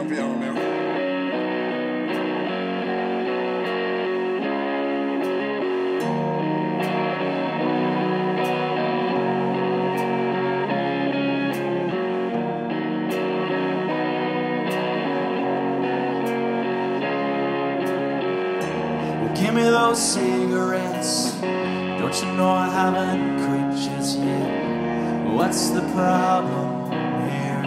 piano mio. Give me those cigarettes. Don't you know I haven't quit just yet? What's the problem here?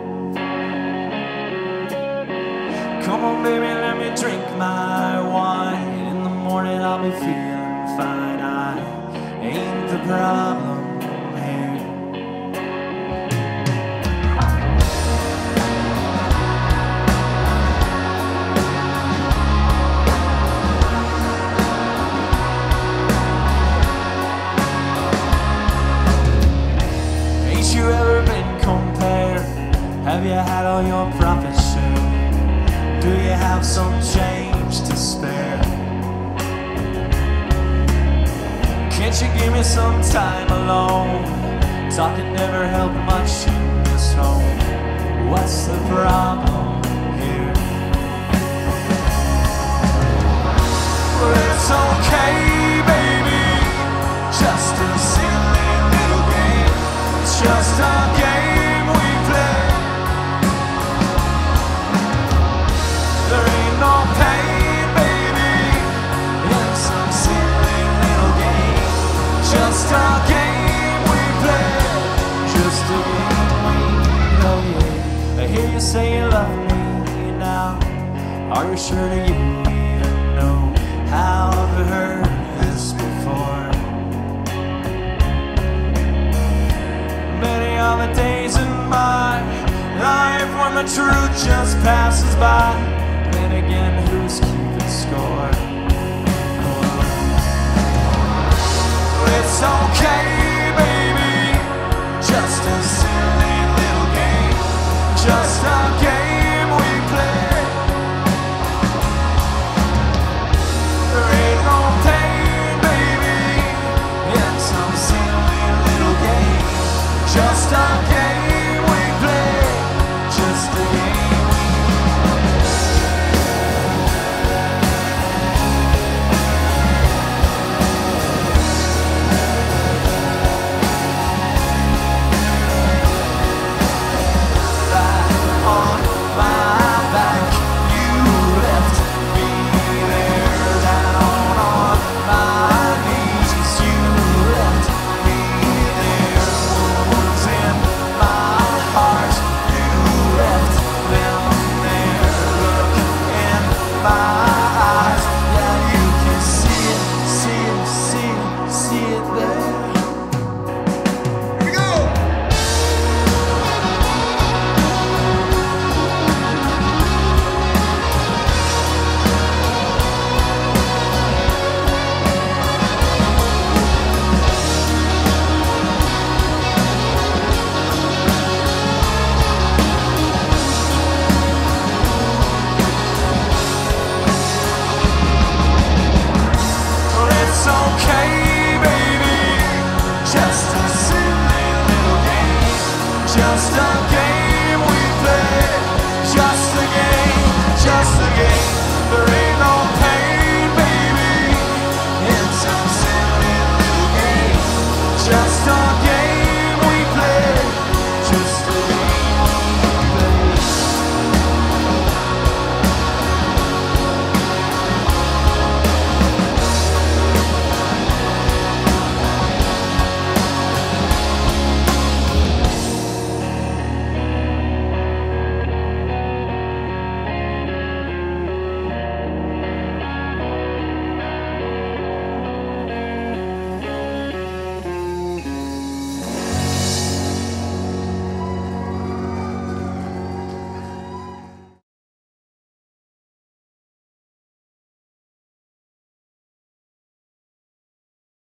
Come on, baby, let me drink my wine. In the morning I'll be feeling fine. I ain't the problem here. You ever been compared? Have you had all your profits shared? Do you have some change to spare? Can't you give me some time alone? Talking never helped much in this home. What's the problem here? Well, it's okay, baby, just a silly little game. It's just a game we play. There ain't no pain, baby, in some silly little game. Just a game we play. Just a game we play. I hear you say you love me now. Are you sure that you even know how I've heard this before? Many are the days in my life when the truth just passes by. Then again, who's keeping score? It's okay, baby, just a silly little game. Just a game we play. There ain't no pain, baby, in some silly little game. Just a game we play. Just a game we on my back, you left me there. Down on my knees, you left me there. Wounds in my heart, you left them there. Look in my eyes, yeah, you can see it, see it, see it, see it there. Here we go! Well, it's okay, baby, just a silly little game. Just a game.